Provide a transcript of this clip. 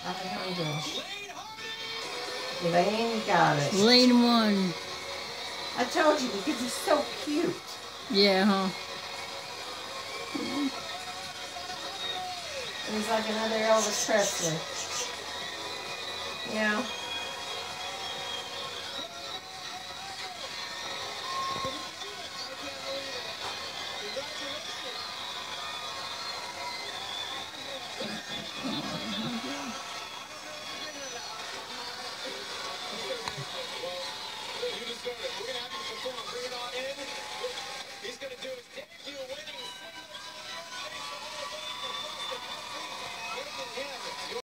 Alejandro. Lane got it. Lane won. I told you because he's so cute. Yeah, huh? He's like another Elvis Presley. Yeah.